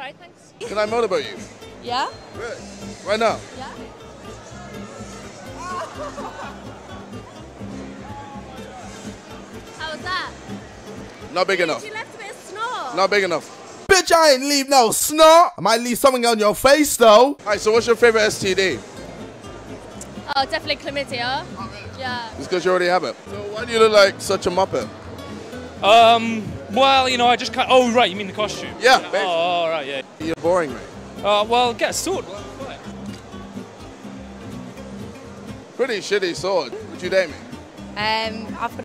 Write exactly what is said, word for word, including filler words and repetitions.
alright, thanks. Can I motorboat you? Yeah? Really? Right now? Yeah? How was that? Not big enough. You left a bit of snow. Not big enough. Bitch, I ain't leave no snot. I might leave something on your face, though. Alright, so what's your favorite S T D? Oh, definitely chlamydia. Oh, really? Yeah. It's because you already have it. So why do you look like such a muppet? Um, well, you know, I just can't. Oh, right, you mean the costume? Yeah, Oh, basically. all right, yeah. You're boring me. Uh, well, get a sword. Well, quiet. Pretty shitty sword. Would you date me? Um, I've got